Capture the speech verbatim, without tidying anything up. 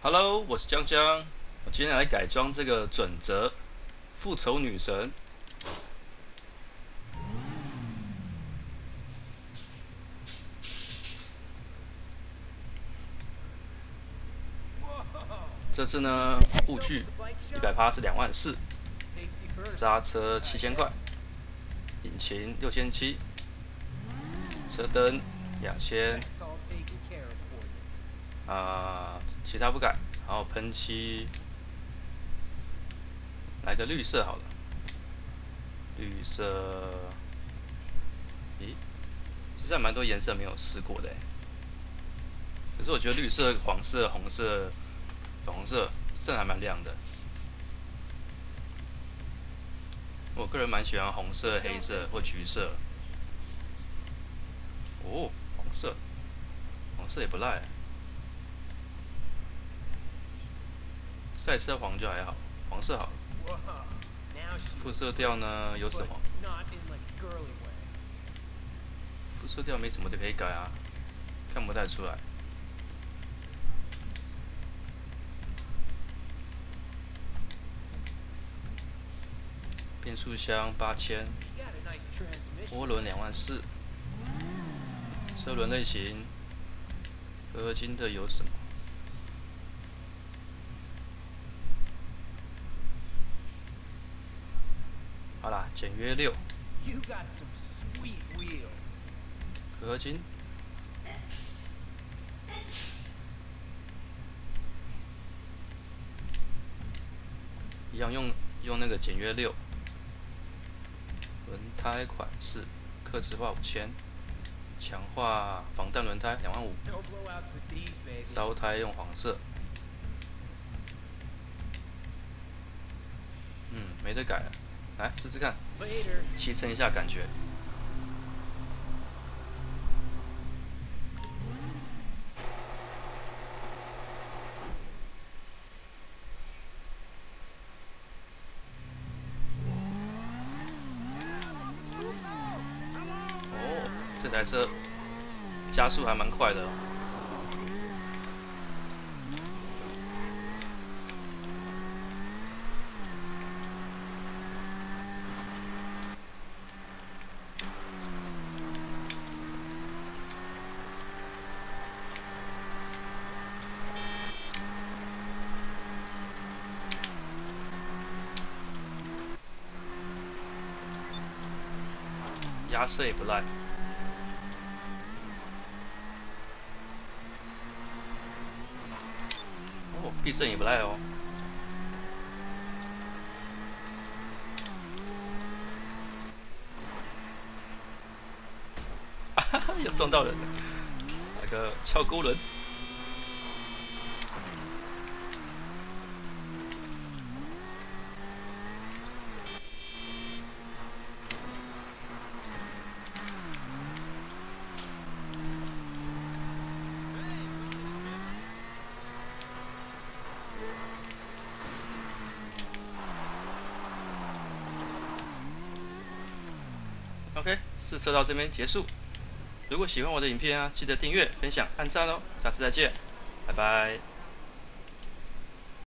Hello，我是江江，我今天来改装这个准则复仇女神。这次呢，护具一百趴是两万四，刹车七千块，引擎六千七，车灯两千，啊，其他不改。然后喷漆来个绿色好了，绿色，咦，其实还蛮多颜色没有试过的诶。可是我觉得绿色、黄色、红色、粉红色，这还蛮亮的。我个人蛮喜欢红色、黑色或橘色。哦，黄色，黄色也不赖。赛车黄就还好，黄色好了。副色调呢有什么？副色调没什么就可以改啊，看不太出来。变速箱八千，涡轮两万四，车轮类型，合金的有什么？好啦，简约六，合金，一样用用那个简约六，轮胎款式，客制化五千，强化防弹轮胎两万五，烧胎用黄色，嗯，没得改了，来试试看，骑乘一下感觉。这台车加速还蛮快的哦。压色也不赖。哦，避震也不赖哦。哈哈，又撞到人了，来个敲钩轮。OK， 试车到这边结束。如果喜欢我的影片啊，记得订阅、分享、按赞哦。下次再见，拜拜。